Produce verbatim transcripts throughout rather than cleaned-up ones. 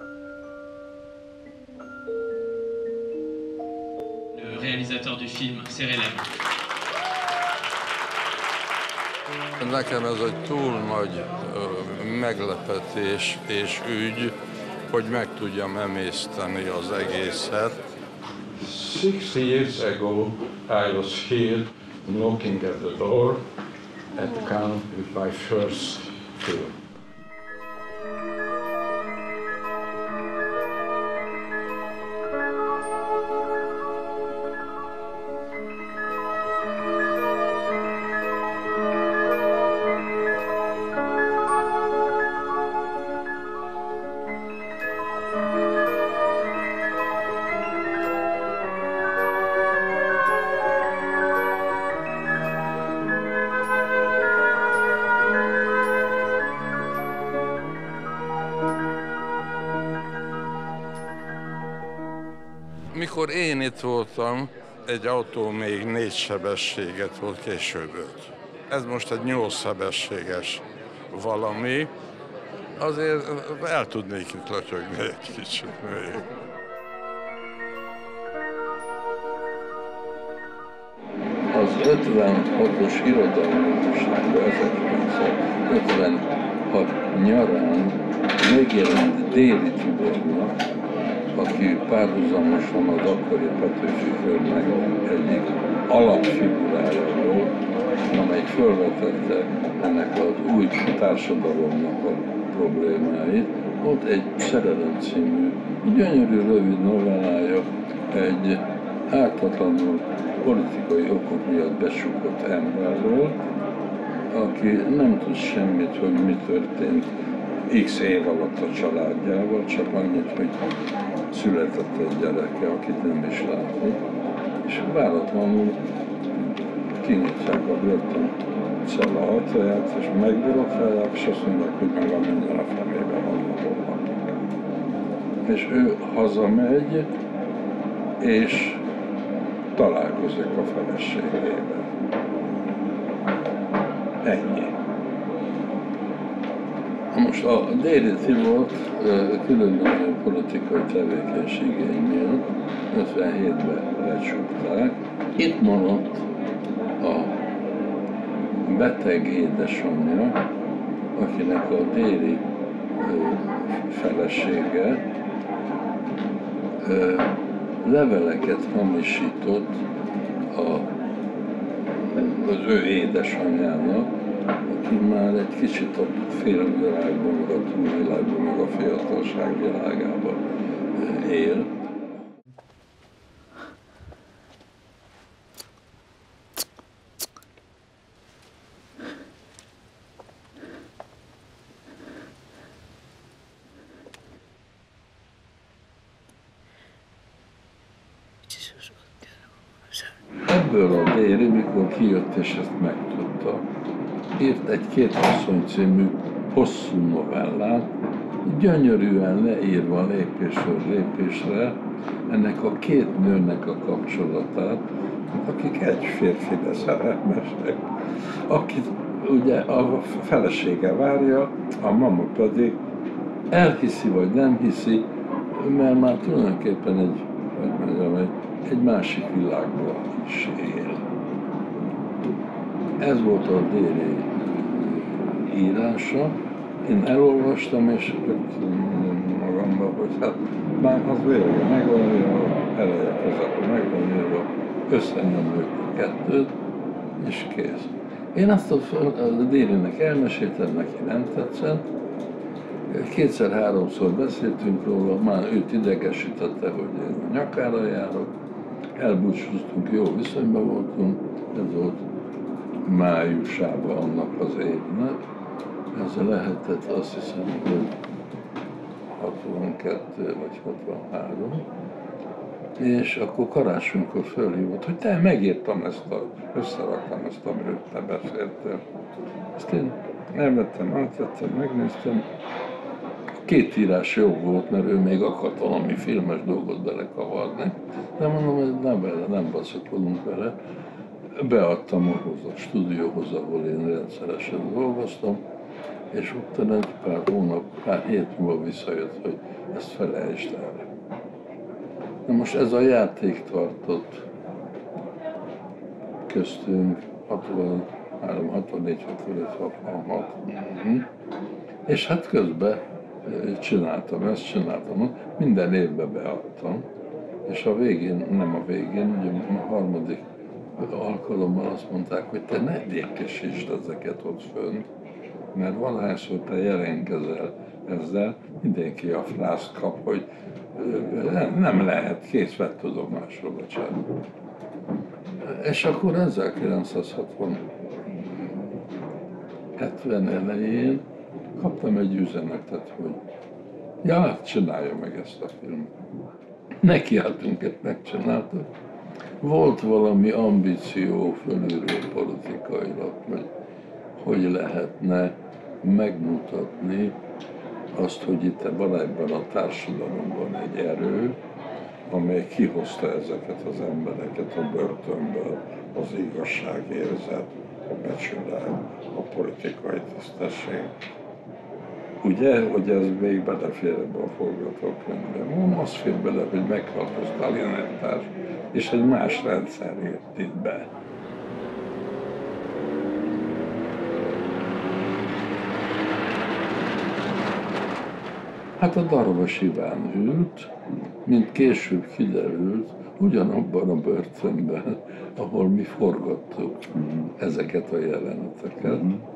Le réalisateur du film serrait la main. Nekem ez egy túl nagy ö, meglepetés és ügy, hogy meg tudjam emészteni az egészet. Six years ago I was here knocking at the door at Cannes with my first film. Mikor én itt voltam, egy autó még négy sebességet volt, később öt. Ez most egy nyolc sebességes valami. Azért el tudnék itt latyogni egy kicsit még. Az ötvenhatos irodalombizottságban ezerkilencszázötvenhat nyarán megjelent Déri Tibornak, aki párhuzamosan az akkori Petőfi Körnek egyik alapfigurája volt, amely felvetette ennek az új társadalomnak a problémáit. Ott egy Szerelem című gyönyörű rövid novellája egy ártatlanul politikai okok miatt besúgott emberről, aki nem tud semmit, hogy mi történt x év alatt a családjával, csak annyit, hogy született egy gyereke, akit nem is látni, és váratlanul kinyitják a börtön cella ajtaját, és megbirokálják, és azt mondják, hogy meg a minden a fenébe van valahol. És ő hazamegy, és találkozik a feleségével. Ennyi. Most a Déri Tibort különböző politikai tevékenységei miatt ötvenhétben lecsukták. Itt maradt a beteg édesanyja, akinek a Déri felesége leveleket hamisított a, az ő édesanyjának, aki már egy kicsit a filmvilágban, meg a túlvilágban, meg a fiatalság világában él. Ebből a Déri, mikor kijött és ezt megtudta, írt egy Két asszony című hosszú novellát, gyönyörűen leírva lépésről lépésre ennek a két nőnek a kapcsolatát, akik egy férfire szerelmesek, akit ugye a felesége várja, a mama pedig elhiszi vagy nem hiszi, mert már tulajdonképpen egy, hogy mondjam, egy, egy másik világban is él. Ez volt a Déri írása. Én elolvastam, és mondom magamban, hogy hát már az vége megvan írva, eleje közepén megvan írva, összenyomjuk a kettőt, és kész. Én azt a, a Dérinek elmeséltem, neki nem tetszett. Kétszer-háromszor beszéltünk róla, már őt idegesítette, hogy én a nyakára járok. Elbúcsúztunk, jó viszonyban voltunk, ez volt májusában annak az évnek. Ez lehetett azt hiszem, hogy hatvankettő vagy hatvanhárom. És akkor karácsonykor fölhívott, hogy te, megírtam ezt a, összeraktam ezt, amiről te beszéltél. Ezt én elvettem, átvettem, megnéztem. Két írás jó volt, mert ő még akart valami filmes dolgot belekavarni. De mondom, hogy nem, bele, nem baszakodunk vele. Beadtam ahhoz a stúdióhoz, ahol én rendszeresen dolgoztam, és utána egy pár hónap, pár hét múlva visszajött, hogy ezt felejtsd el. Na most ez a játék tartott köztünk hatvanhárom, hatvannégy, hatvanöt, hatvanhat. És hát közben csináltam ezt, csináltam, minden évben beadtam, és a végén, nem a végén, ugye a harmadik alkalommal azt mondták, hogy te ne értesítsd ezeket ott fönt, mert valahányszor te jelentkezel ezzel, mindenki a frászt kap, hogy nem lehet, kész vett tudomásról a csend. És akkor ezerkilencszázhatvan hetven elején kaptam egy üzenetet, hogy ja, csinálja meg ezt a filmet. Nekiálltunk, ezt megcsináltuk. Volt valami ambíció fölülről politikailag, hogy hogy lehetne megmutatni azt, hogy itt ebben a társadalomban egy erő, amely kihozta ezeket az embereket a börtönből, az igazságérzet, a becsület, a politikai tisztesség. Ugye, hogy ez még belefér ebbe a forgatókönyvbe. Van, az fér bele, hogy meghalt a sztalinitás, és egy más rendszer jött itt be. Hát a Darvas Iván ült, mint később kiderült, ugyanabban a börtönben, ahol mi forgattuk ezeket a jeleneteket,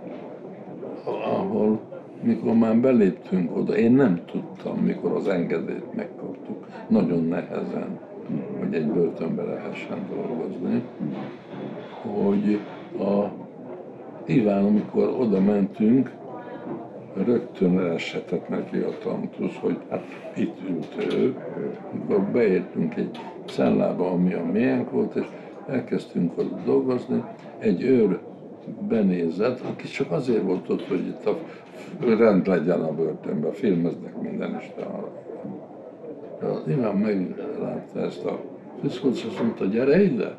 ahol mikor már beléptünk oda, én nem tudtam, mikor az engedélyt megkaptuk, nagyon nehezen, hogy egy börtönbe lehessen dolgozni, hogy a Iván, amikor oda mentünk, rögtön esetett neki a tantusz, hogy hát itt ült ő, amikor beértünk egy cellába, ami a miénk volt, és elkezdtünk ott dolgozni, egy őr benézett, aki csak azért volt ott, hogy itt a rend legyen a börtönben, filmeznek minden este arra. De az Iván meglátta ezt a fiszkót, és azt mondta, gyere ide!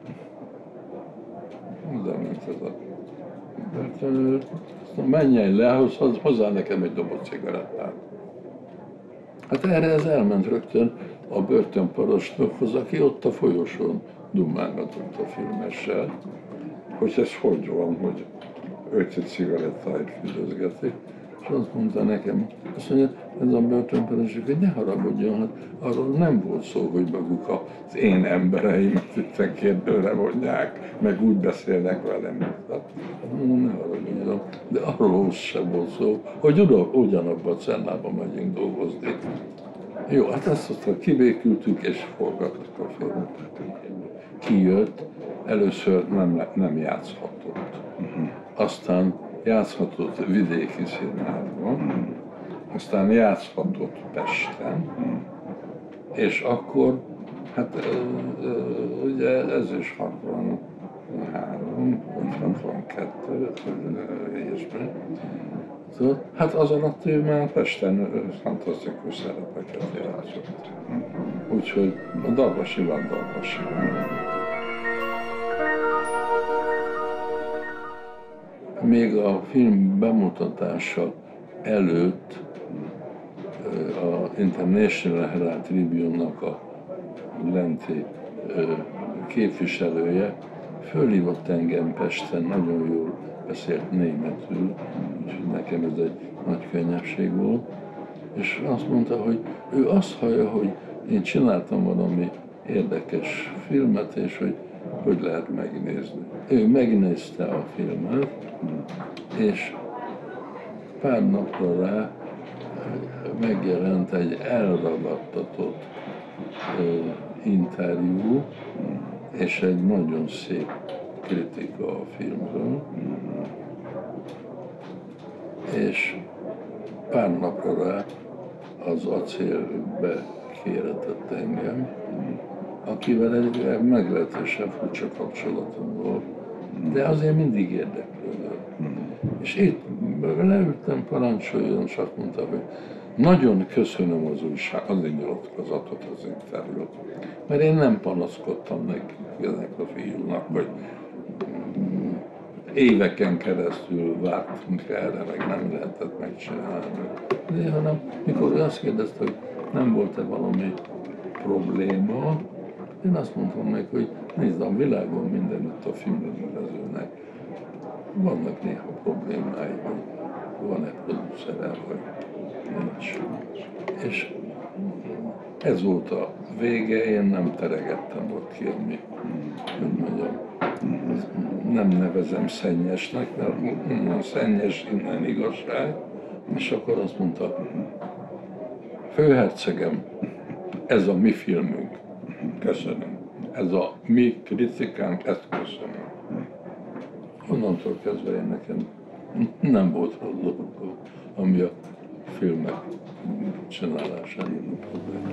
Oda ment ez a börtönőr, azt mondta, menjen le, hozzá nekem egy doboz cigarettát. Hát erre ez elment rögtön a börtönparancsnokhoz, aki ott a folyosón dumálgatott a filmessel, hogy ez hogy van, hogy öt cigarettáit fűzözgetik. És azt mondta nekem, azt mondja, ez a börtönparancsnok, hogy ne haragudjon, hát arról nem volt szó, hogy maguk az én embereimet itt kérdőre vonják, meg úgy beszélnek velem. Tehát mondom, ne haragudjon, de arról sem volt szó, hogy ugyanabban a cellában megyünk dolgozni. Jó, hát ezt aztán kibékültük és forgattuk a filmet. Kijött, először nem, nem játszhatott. Uh-huh. Aztán játszhatott vidéki színházban, uh-huh. Aztán játszhatott Pesten, uh-huh. És akkor, hát ugye ez is hatvanhárom, vagy hatvankettő, ilyesmi. Hát az alatt ő már Pesten fantasztikus szerepeket játszott. Úgyhogy a Darvas Iván, Darvas Iván. Még a film bemutatása előtt a International Herald Tribune-nak a lenti képviselője fölhívott engem Pesten, nagyon jól beszélt németül, úgyhogy nekem ez egy nagy könnyebbség volt, és azt mondta, hogy ő azt hallja, hogy én csináltam valami érdekes filmet, és hogy hogy lehet megnézni. Ő megnézte a filmet, és pár napra rá megjelent egy elragadtatott interjú, és egy nagyon szép kritika a filmről, és pár napra rá az Acél bekéretett engem, akivel egy meglehetősen furcsa kapcsolatom volt, de azért mindig érdeklődött. És itt leültem, parancsoljon, és azt mondta, hogy nagyon köszönöm az újság, az egy nyilatkozatot, az interjút, mert én nem panaszkodtam neki, ennek a fiúnak, hogy éveken keresztül vártunk erre, meg nem lehetett megcsinálni. De hanem, mikor ő azt kérdezte, hogy nem volt-e valami probléma, én azt mondtam meg, hogy nézd, a világon mindenütt a filmrendezőnek vannak néha problémái, hogy van-e producere, vagy nincs. És ez volt a vége, én nem teregettem ott ki, ami, hogy mondjam, nem nevezem szennyesnek, mert szennyes innen igazság, és akkor azt mondta, főhercegem, ez a mi filmünk, köszönöm. Ez a mi kritikánk, ezt köszönöm. Onnantól kezdve én nekem nem volt rossz dolog, ami a filmek csinálásában probléma.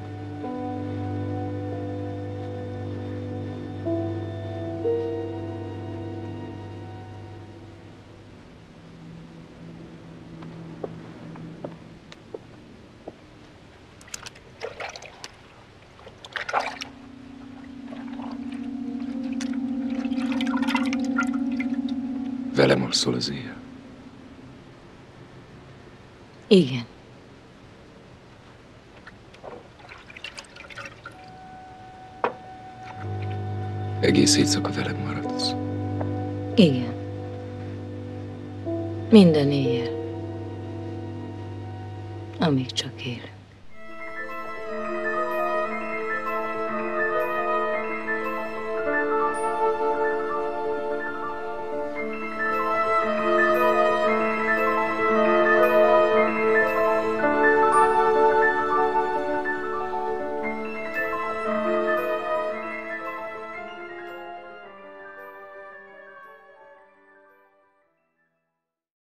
Velem alszol az éjjel? Igen. Egész éjszaka velem maradsz? Igen. Minden éjjel. Amíg csak élünk.